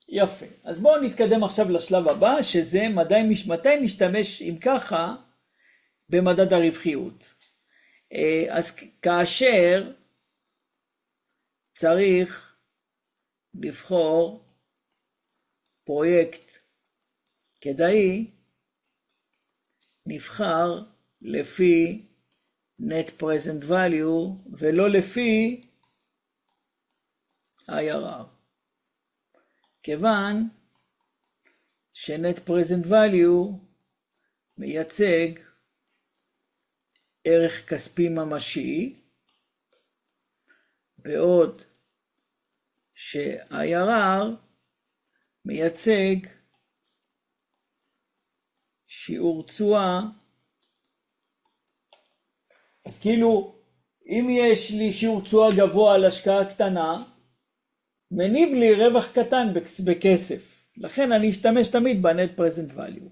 יפה. אז בואו נתקדם עכשיו לשלב הבא, שזה מתי נשתמש, אם ככה, במדד הרווחיות. אז כאשר צריך לבחור פרויקט כדאי, נבחר לפי net present value ולא לפי IRR. כיוון ש-net present value מייצג ערך כספי ממשי, בעוד ש-IRR מייצג שיעור תשואה. אז כאילו, אם יש לי שיעור תשואה גבוה על השקעה קטנה, מניב לי רווח קטן בכסף. לכן אני אשתמש תמיד ב-net present value.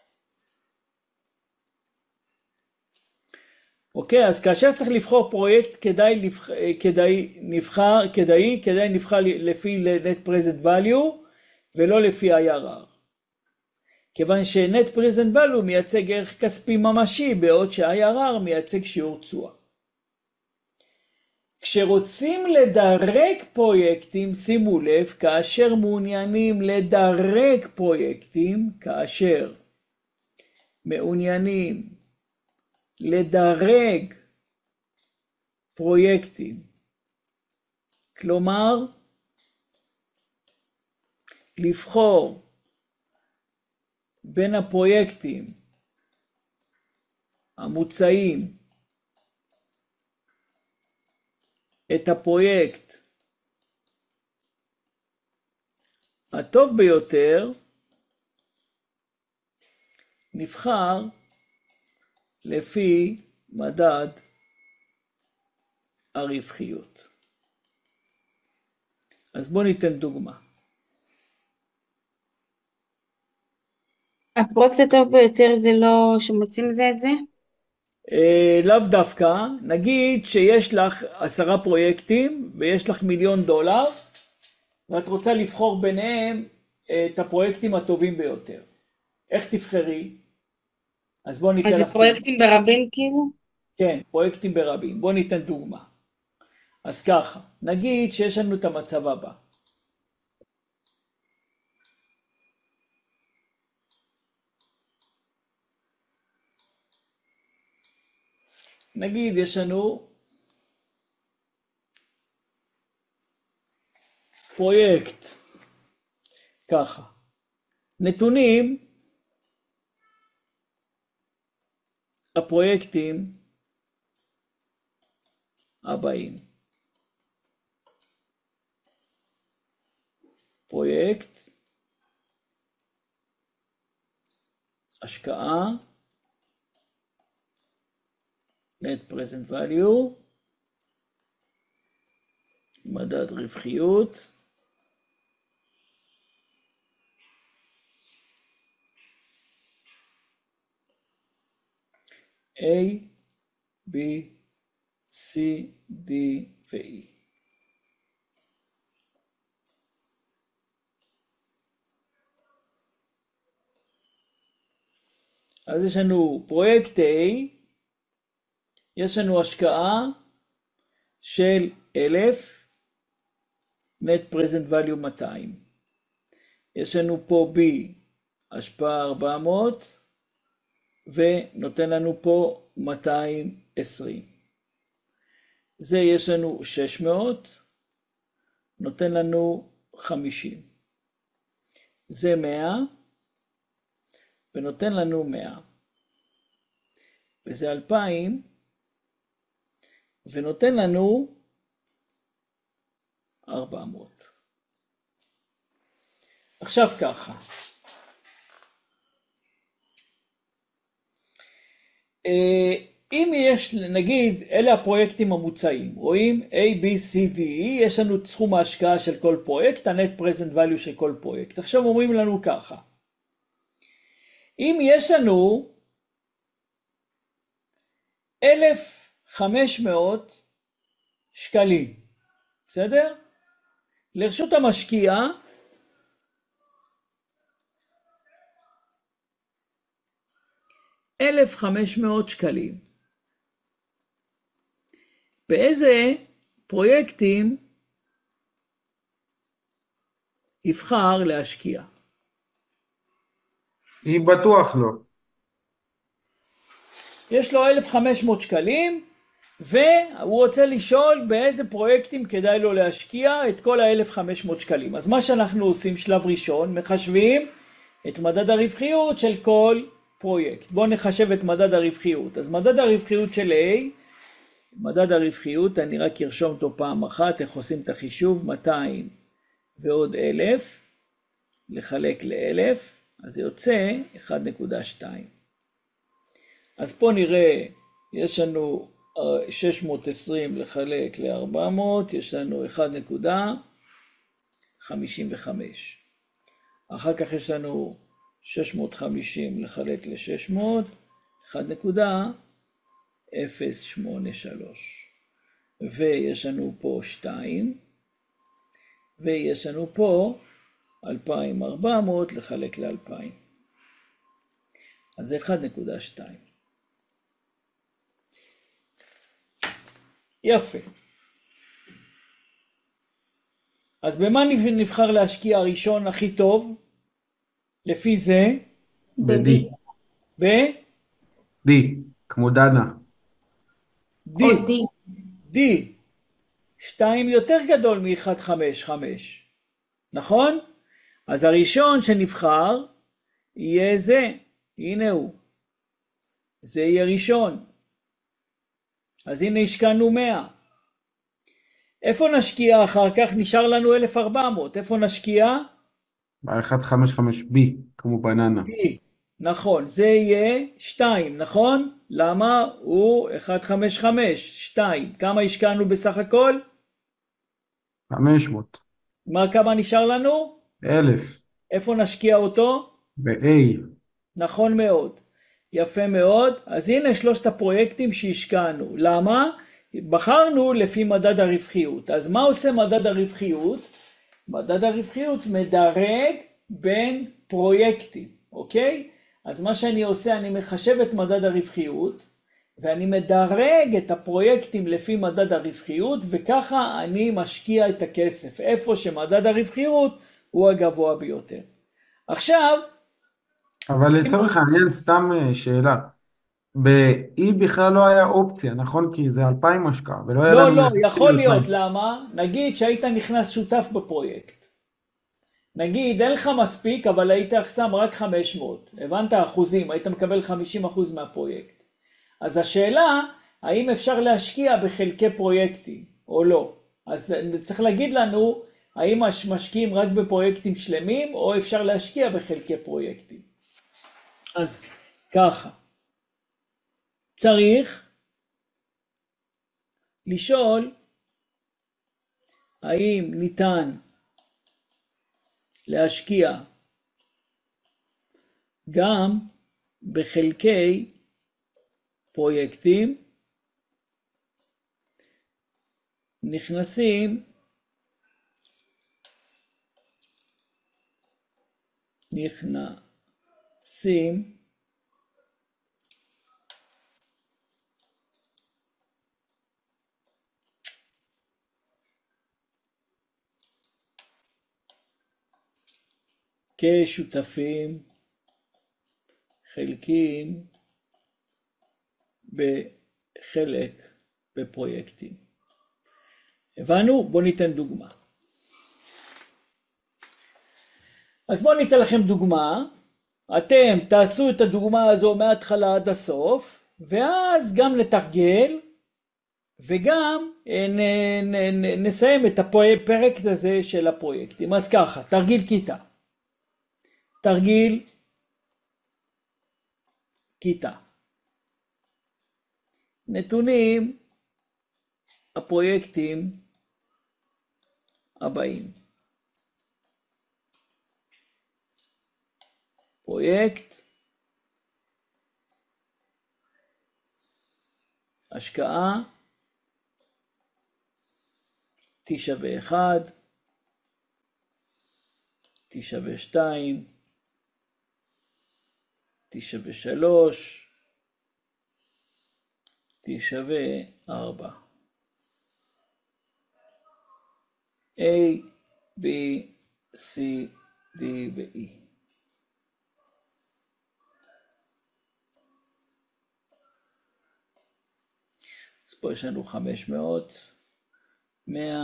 אוקיי, אז כאשר צריך לבחור פרויקט, כדאי נבחר לפי net present value ולא לפי IRR. כיוון ש-net present value מייצג ערך כספי ממשי, בעוד ש-IRR מייצג שיעור תשואה. כשרוצים לדרג פרויקטים, שימו לב, כאשר מעוניינים לדרג פרויקטים, כאשר מעוניינים לדרג פרויקטים, כלומר, לבחור בין הפרויקטים המוצעים את הפרויקט הטוב ביותר, נבחר לפי מדד הרווחיות. אז בואו ניתן דוגמה. הפרויקט הטוב ביותר זה לא שמוצאים זה את זה? לאו דווקא, נגיד שיש לך 10 פרויקטים ויש לך $1,000,000 ואת רוצה לבחור ביניהם את הפרויקטים הטובים ביותר. איך תבחרי? אז בואו אז ניתן זה לך דוגמה. פרויקטים ברבים כאילו? כן, פרויקטים ברבים. בואו ניתן דוגמה. אז ככה, נגיד שיש לנו את המצב הבא. נגיד יש לנו פרויקט ככה. נתונים, הפרויקטים הבאים. פרויקט, השקעה, net present value, מדד רווחיות, A, B, C, D ו-E. אז יש לנו פרויקט A, יש לנו השקעה של 1,000, net present value 200. יש לנו פה B, השפעה 400, ונותן לנו פה 220. זה יש לנו 600, נותן לנו 50. זה 100, ונותן לנו 100. וזה 2,000, ונותן לנו 400. עכשיו ככה. אם יש, נגיד, אלה הפרויקטים המוצעים, רואים A, B, C, D, E, יש לנו את סכום ההשקעה של כל פרויקט, ה-net present value של כל פרויקט. עכשיו אומרים לנו ככה, אם יש לנו 1,500 שקלים, בסדר? לרשות המשקיע 1,500 שקלים. באיזה פרויקטים יבחר להשקיע? היא בטוח לא. יש לו 1,500 שקלים, והוא רוצה לשאול באיזה פרויקטים כדאי לו להשקיע את כל ה-1,500 שקלים. אז מה שאנחנו עושים שלב ראשון, מחשבים את מדד הרווחיות של כל פרויקט. בואו נחשב את מדד הרווחיות. אז מדד הרווחיות של A, מדד הרווחיות, אני רק ארשום אותו פעם אחת, איך עושים את החישוב, 200 ועוד 1,000, לחלק ל-1,000, אז זה יוצא 1.2. אז פה נראה, יש לנו 620 לחלק ל-400, יש לנו 1.55. אחר כך יש לנו 650 לחלק ל-600, 1.083. ויש לנו פה 2, ויש לנו פה 2,400 לחלק ל-2,000. אז זה 1.2. יפה. אז במה נבחר להשקיע הראשון הכי טוב? לפי זה? ב-D. ב-D. D, כמו דנה. או D. D. 2 יותר גדול מ-155. נכון? אז הראשון שנבחר יהיה זה. הנה הוא. זה יהיה ראשון. אז הנה השקענו 100. איפה נשקיע אחר כך? נשאר לנו 1,400. איפה נשקיע? ב-155B, כמו בננה. B. נכון, זה יהיה 2, נכון? למה? הוא 155, 2. כמה השקענו בסך הכל? 500. כמה נשאר לנו? 1,000. איפה נשקיע אותו? ב-A. נכון מאוד. יפה מאוד. אז הנה שלושת הפרויקטים שהשקענו. למה? בחרנו לפי מדד הרווחיות. אז מה עושה מדד הרווחיות? מדד הרווחיות מדרג בין פרויקטים, אוקיי? אז מה שאני עושה, אני מחשב את מדד הרווחיות, ואני מדרג את הפרויקטים לפי מדד הרווחיות, וככה אני משקיע את הכסף, איפה שמדד הרווחיות הוא הגבוה ביותר. עכשיו, אבל לצורך העניין, סתם שאלה. ב-E בכלל לא היה אופציה, נכון? כי זה 2,000 השקעה, ולא היה לנו... לא, יכול 2,000. להיות, למה? נגיד שהיית נכנס שותף בפרויקט. נגיד, אין לך מספיק, אבל היית שם רק 500. הבנת אחוזים, היית מקבל 50% מהפרויקט. אז השאלה, האם אפשר להשקיע בחלקי פרויקטים, או לא? אז צריך להגיד לנו, האם משקיעים רק בפרויקטים שלמים, או אפשר להשקיע בחלקי פרויקטים. אז ככה. צריך לשאול, האם ניתן להשקיע גם בחלקי פרויקטים נכנסים כשותפים חלקיים בחלק בפרויקטים. הבנו? בואו ניתן דוגמה. אז בואו ניתן לכם דוגמה. אתם תעשו את הדוגמה הזו מההתחלה עד הסוף, ואז גם נתרגל, וגם נסיים את הפרק הזה של הפרויקטים. אז ככה, תרגיל כיתה. תרגיל כיתה. נתונים הפרויקטים הבאים. פרויקט השקעה T שווה 1, T שווה 2, T שווה 3, T שווה 4. A, B, C, D ו-E. אז פה יש לנו 500, 100,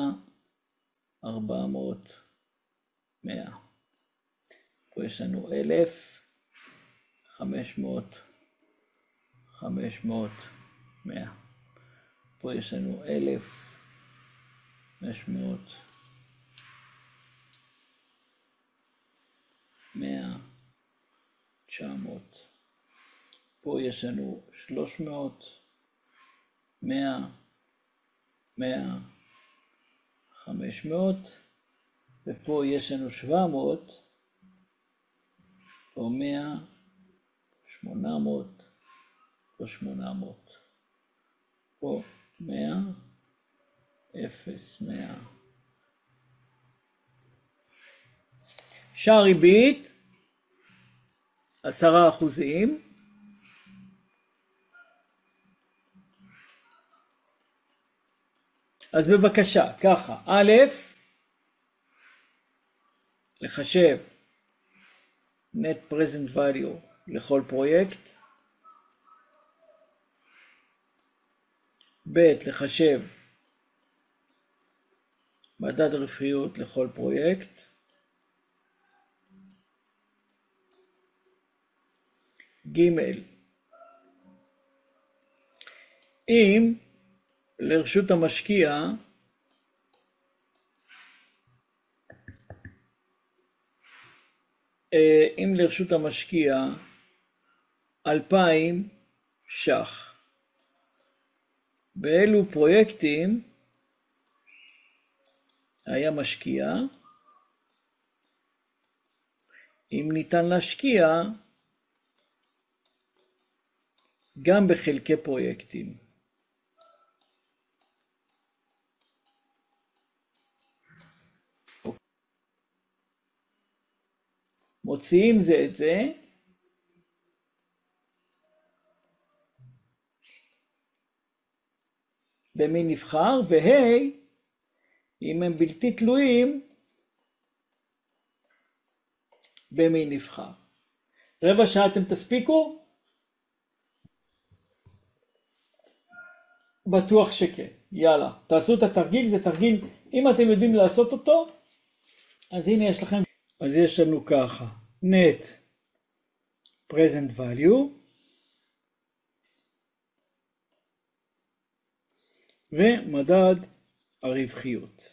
400, 100. פה יש לנו 1000, 500, 500, 100. פה יש לנו 1000, 500, 100, 900. פה יש לנו 300, 100, 100, 500, ופה יש לנו 700, פה 100, 800, פה 800, פה 100, 0, 100. שער ריבית 10%. אז בבקשה, ככה, א', לחשב net present value לכל פרויקט, ב', לחשב מדד רווחיות לכל פרויקט, ג', אם לרשות המשקיע אם לרשות המשקיע 2,000 ש"ח, באילו פרויקטים היה משקיע, אם ניתן להשקיע גם בחלקי פרויקטים. מוציאים זה את זה, במי נבחר, והי, אם הם בלתי תלויים, במי נבחר. רבע שעה אתם תספיקו? בטוח שכן. יאללה, תעשו את התרגיל, זה תרגיל, אם אתם יודעים לעשות אותו, אז הנה יש לכם. אז יש לנו ככה, net present value, ומדד הרווחיות.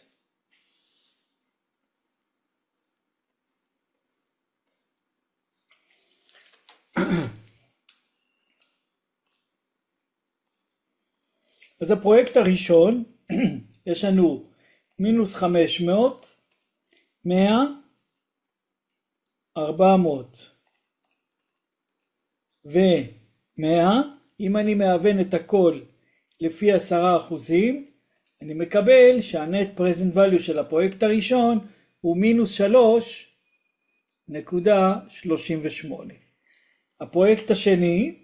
אז הפרויקט הראשון, יש לנו מינוס 500, 100, 400 ו-100, אם אני מאבן את הכל לפי 10%, אני מקבל שהנט פרזנט ואליו של הפרויקט הראשון הוא מינוס 3.38. הפרויקט השני,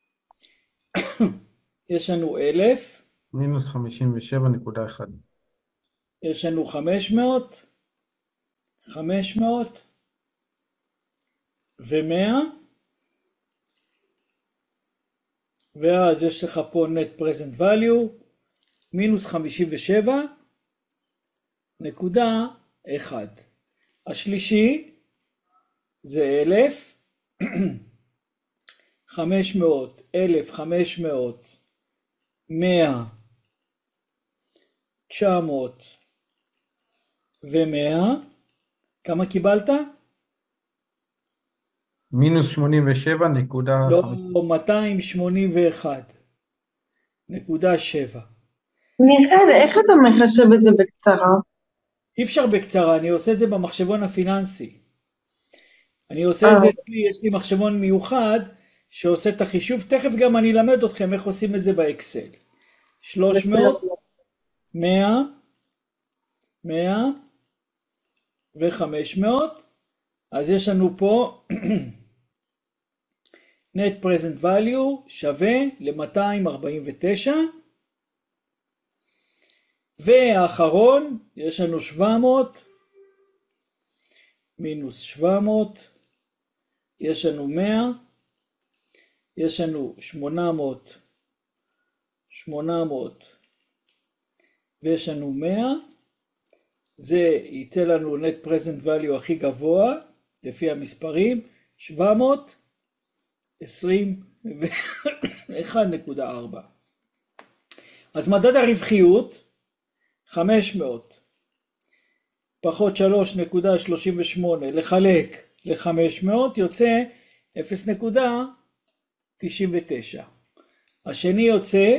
יש לנו 1,000. מינוס 57.1. יש לנו 500, 500 ו-100, ואז יש לך פה net present value, מינוס 57.1. השלישי זה 1,000, 500, 1,500, 100, 900 ו-100. כמה קיבלת? מינוס 87.5. לא, 281.7. מיכאל, איך אתה מחשב את זה בקצרה? אי אפשר בקצרה, אני עושה את זה במחשבון הפיננסי. אני עושה את זה אצלי, יש לי מחשבון מיוחד שעושה את החישוב, תכף גם אני אלמד אתכם איך עושים את זה באקסל. 300, 100, 100 ו-500, אז יש לנו פה net present value שווה ל-249, והאחרון יש לנו 700 מינוס 700, יש לנו 100, יש לנו 800 ויש לנו 100, זה ייתן לנו net present value הכי גבוה לפי המספרים, 721.4. אז מדד הרווחיות 500 פחות 3.38 לחלק ל-500 יוצא 0.99. השני יוצא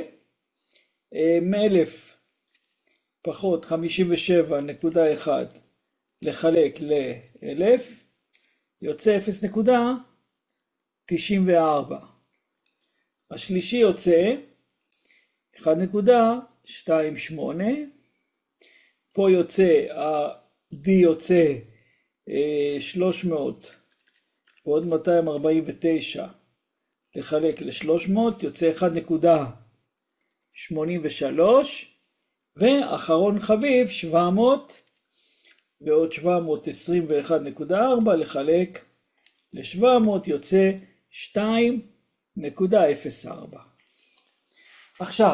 1000 פחות 57.1 לחלק ל-1000 יוצא 0.94. השלישי יוצא 1.28. פה יוצא, ה-D יוצא 300 ועוד 249 לחלק ל-300 יוצא 1.83, ואחרון חביב 700 ועוד 721.4 לחלק ל-700 יוצא 2.04. עכשיו,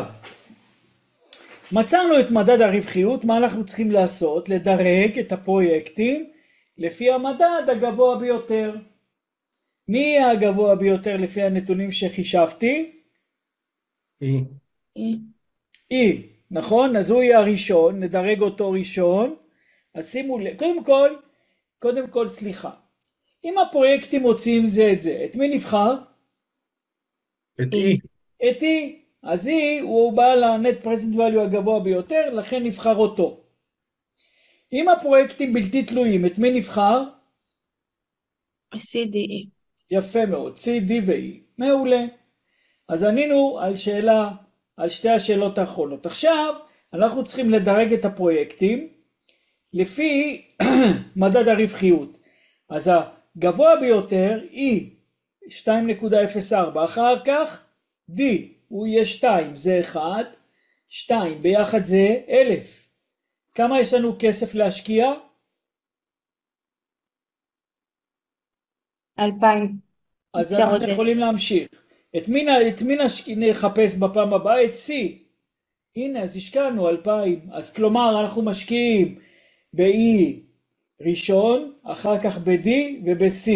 מצאנו את מדד הרווחיות. מה אנחנו צריכים לעשות? לדרג את הפרויקטים לפי המדד הגבוה ביותר. מי יהיה הגבוה ביותר לפי הנתונים שחישבתי? E. נכון? אז הוא יהיה הראשון, נדרג אותו ראשון. אז שימו לב, קודם כל סליחה. אם הפרויקטים מוצאים זה את זה, את מי נבחר? את E. את E. אז E הוא בעל ה-net present value הגבוה ביותר, לכן נבחר אותו. אם הפרויקטים בלתי תלויים, את מי נבחר? CDE. יפה מאוד, C, D ו-E. מעולה. אז ענינו על שתי השאלות האחרונות. עכשיו אנחנו צריכים לדרג את הפרויקטים לפי מדד הרווחיות. אז הגבוה ביותר E 2.04, אחר כך D הוא יהיה 2, זה 1, 2 ביחד זה 1000. כמה יש לנו כסף להשקיע? 2,000. אז אנחנו יכולים להמשיך. את מי נחפש בפעם הבאה? את C. הנה, אז השקענו 2,000. אז כלומר, אנחנו משקיעים ב-E ראשון, אחר כך ב-D וב-C.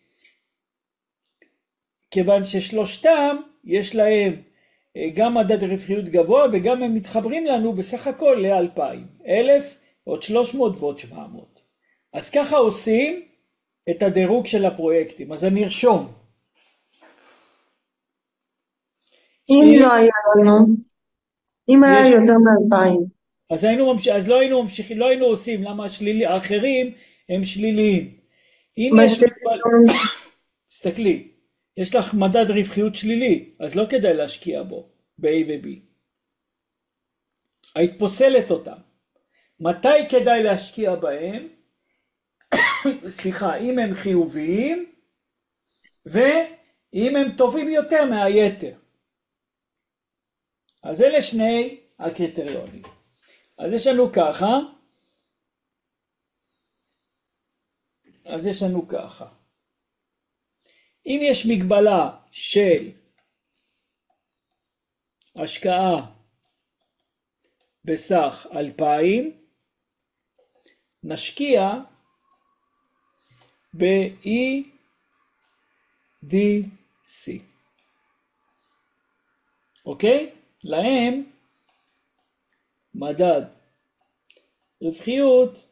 כיוון ששלושתם יש להם גם מדד רווחיות גבוה, וגם הם מתחברים לנו בסך הכל ל-2,000. 1,000, עוד 300 ועוד 700. אז ככה עושים את הדירוג של הפרויקטים. אז אני ארשום. אם לא היה לנו, אם היה יותר מ-2,000. אז לא היינו עושים, למה האחרים הם שליליים. תסתכלי, יש לך מדד רווחיות שלילי, אז לא כדאי להשקיע בו, ב-A ו-B. היית פוסלת אותם. מתי כדאי להשקיע בהם? סליחה, אם הם חיוביים, ואם הם טובים יותר מהיתר. אז אלה שני הקריטריונים. אז יש לנו ככה. אם יש מגבלה של השקעה בסך 2,000, נשקיע ב-EDC. אוקיי? להם מדד רווחיות